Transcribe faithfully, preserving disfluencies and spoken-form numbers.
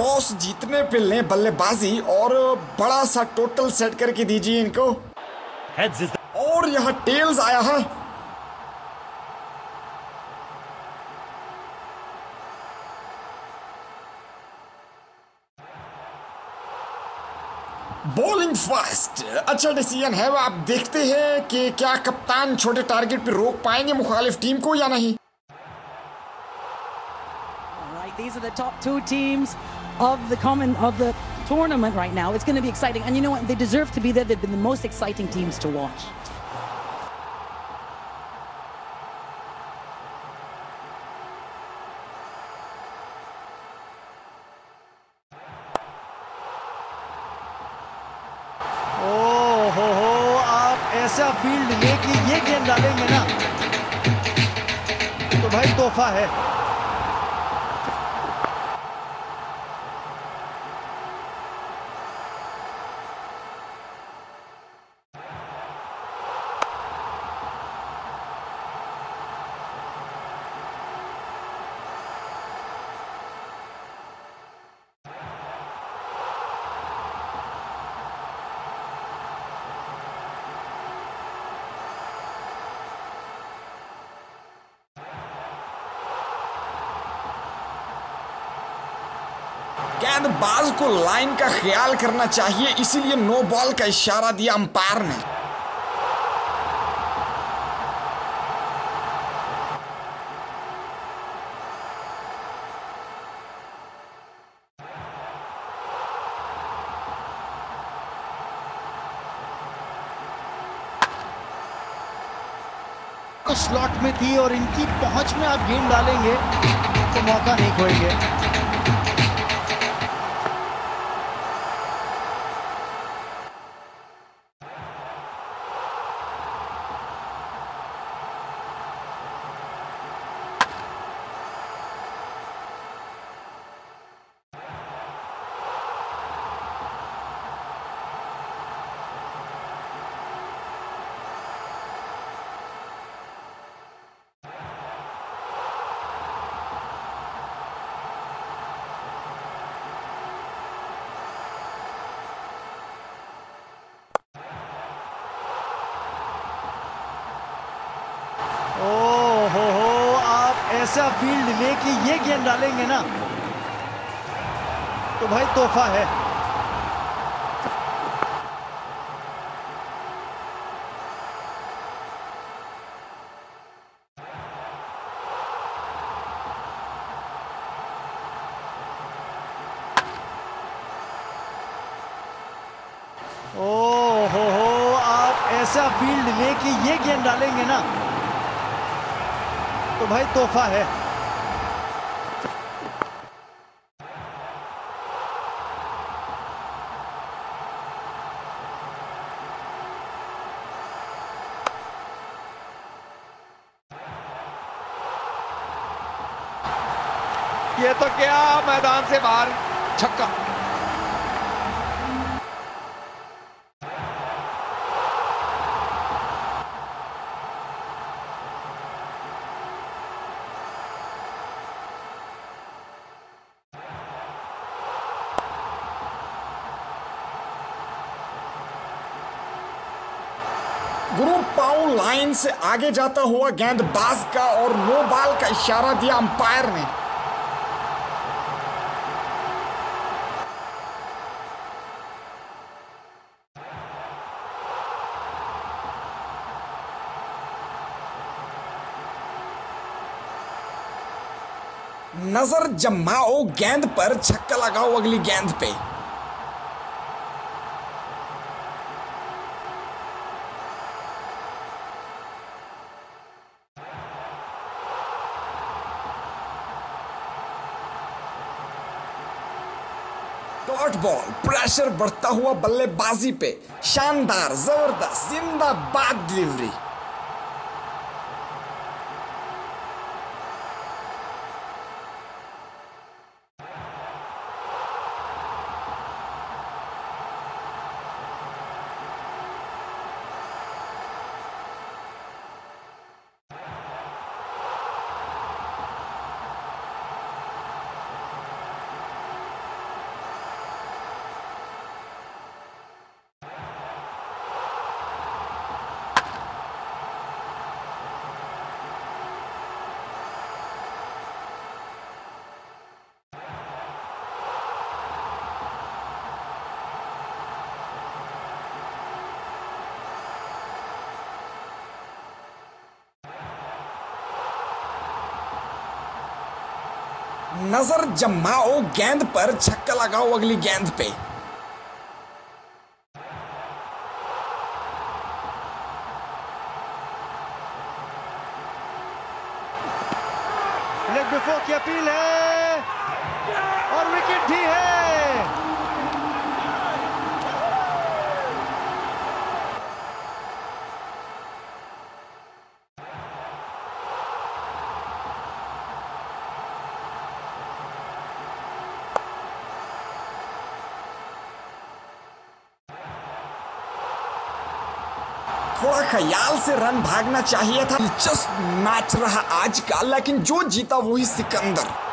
Toss जीतने पे लें बल्लेबाजी और बड़ा सा टोटल सेट करके दीजिए इनको। और यह टेल्स आया है। बॉलिंग फास्ट, अच्छा डिसीजन है। आप देखते हैं कि क्या कप्तान छोटे टारगेट पे रोक पाएंगे मुखालिफ टीम को या नहीं। Right, these are the top two teams of the common of the tournament right now. It's going to be exciting, and you know what? They deserve to be there. They've been the most exciting teams to watch. ओ हो हो, आप ऐसा field लेके ये गेंद डालेंगे ना तो भाई तोहफा है। गेंदबाज को लाइन का ख्याल करना चाहिए, इसीलिए नो बॉल का इशारा दिया अंपायर ने। स्लॉट में थी और इनकी पहुंच में आप गेंद डालेंगे तो मौका नहीं खोएंगे। ओ हो हो, आप ऐसा फील्ड लेके ये गेंद डालेंगे ना तो भाई तोहफा है। ओ हो हो, आप ऐसा फील्ड लेके ये गेंद डालेंगे ना तो भाई तोहफा है। ये तो क्या, मैदान से बाहर छक्का। गुरु पाऊ लाइन से आगे जाता हुआ गेंदबाज का और नो बॉल का इशारा दिया अंपायर ने। नजर जमाओ गेंद पर, छक्का लगाओ अगली गेंद पे। डॉट बॉल, प्रेशर बढ़ता हुआ बल्लेबाजी पे, शानदार जबरदस्त जिंदाबाद डिलीवरी। नजर जमाओ गेंद पर, छक्का लगाओ अगली गेंद पे। लेग बिफोर की अपील है और विकेट भी है। थोड़ा ख्याल से रन भागना चाहिए था। दिलचस्प मैच रहा आज का, लेकिन जो जीता वही सिकंदर।